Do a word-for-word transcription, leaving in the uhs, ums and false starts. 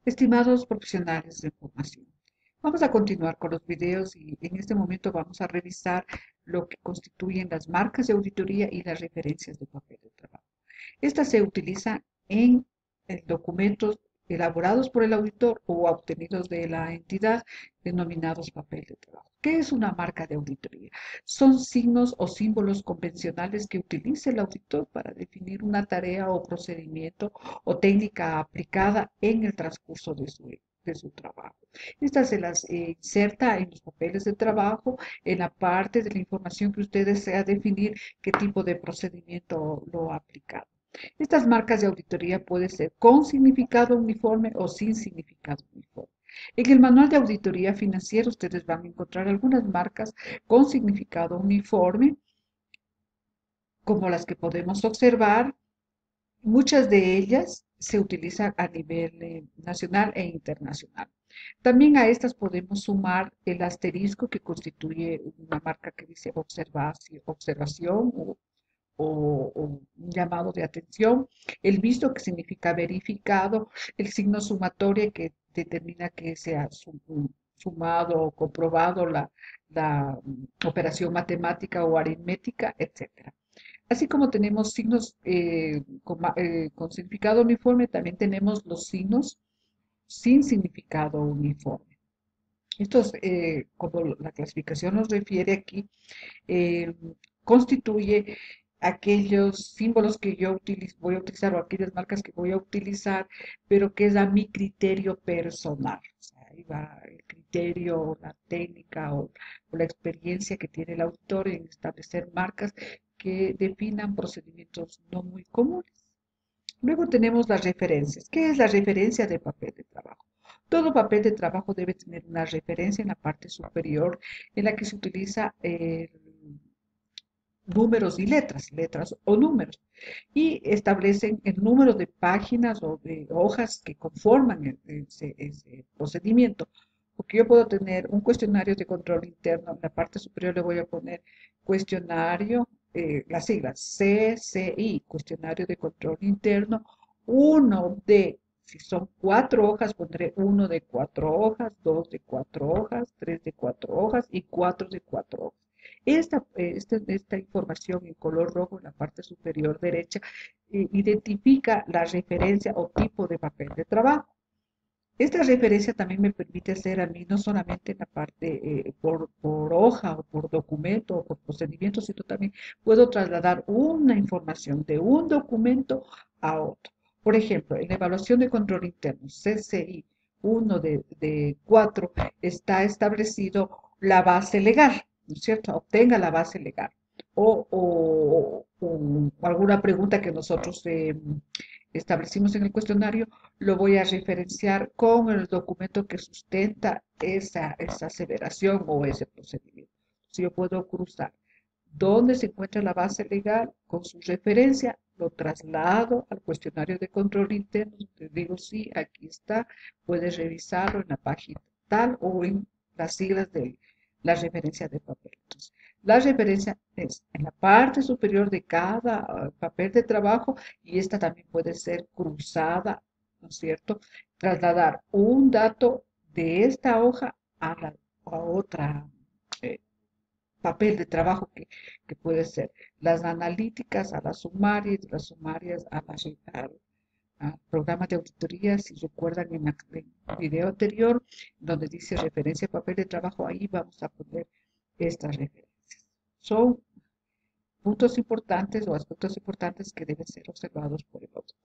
Estimados profesionales de información, vamos a continuar con los videos y en este momento vamos a revisar lo que constituyen las marcas de auditoría y las referencias de papel de trabajo. Estas se utilizan en, en documentos elaborados por el auditor o obtenidos de la entidad denominados papel de trabajo. ¿Qué es una marca de auditoría? Son signos o símbolos convencionales que utiliza el auditor para definir una tarea o procedimiento o técnica aplicada en el transcurso de su, de su trabajo. Estas se las eh, inserta en los papeles de trabajo, en la parte de la información que usted desea definir qué tipo de procedimiento lo ha aplicado. Estas marcas de auditoría pueden ser con significado uniforme o sin significado uniforme. En el manual de auditoría financiera ustedes van a encontrar algunas marcas con significado uniforme, como las que podemos observar. Muchas de ellas se utilizan a nivel eh, nacional e internacional. También a estas podemos sumar el asterisco que constituye una marca que dice observación, observación o, o, o un llamado de atención, el visto que significa verificado, el signo sumatorio que determina que sea sumado o comprobado la, la operación matemática o aritmética, etcétera. Así como tenemos signos eh, con, eh, con significado uniforme, también tenemos los signos sin significado uniforme. Estos, eh, como la clasificación nos refiere aquí, eh, constituye aquellos símbolos que yo utilizo, voy a utilizar o aquellas marcas que voy a utilizar, pero que es a mi criterio personal. O sea, ahí va el criterio, la técnica o, o la experiencia que tiene el autor en establecer marcas que definan procedimientos no muy comunes. Luego tenemos las referencias. ¿Qué es la referencia de papel de trabajo? Todo papel de trabajo debe tener una referencia en la parte superior en la que se utiliza eh, números y letras, letras o números, y establecen el número de páginas o de hojas que conforman ese, ese procedimiento. Porque yo puedo tener un cuestionario de control interno, en la parte superior le voy a poner cuestionario, eh, las siglas C C I, cuestionario de control interno, uno de, si son cuatro hojas, pondré uno de cuatro hojas, dos de cuatro hojas, tres de cuatro hojas y cuatro de cuatro hojas. Esta, esta, esta información en color rojo en la parte superior derecha eh, identifica la referencia o tipo de papel de trabajo. Esta referencia también me permite hacer a mí no solamente en la parte eh, por, por hoja o por documento o por procedimiento, sino también puedo trasladar una información de un documento a otro. Por ejemplo, en la evaluación de control interno, C C I uno de, de cuatro, está establecido la base legal, ¿no es cierto? Obtenga la base legal. O, o, o, o alguna pregunta que nosotros eh, establecimos en el cuestionario, lo voy a referenciar con el documento que sustenta esa, esa aseveración o ese procedimiento. Si yo puedo cruzar dónde se encuentra la base legal con su referencia, lo traslado al cuestionario de control interno, te digo, sí, aquí está, puedes revisarlo en la página tal o en las siglas de la referencia de papel. Entonces, la referencia es en la parte superior de cada uh, papel de trabajo y esta también puede ser cruzada, ¿no es cierto? Trasladar un dato de esta hoja a, la, a otra eh, papel de trabajo que, que, puede ser las analíticas a las sumarias, las sumarias a las al, al programa de auditoría. Si recuerdan en el video anterior, donde dice referencia a papel de trabajo, ahí vamos a poner estas referencias. Son puntos importantes o aspectos importantes que deben ser observados por el auditor.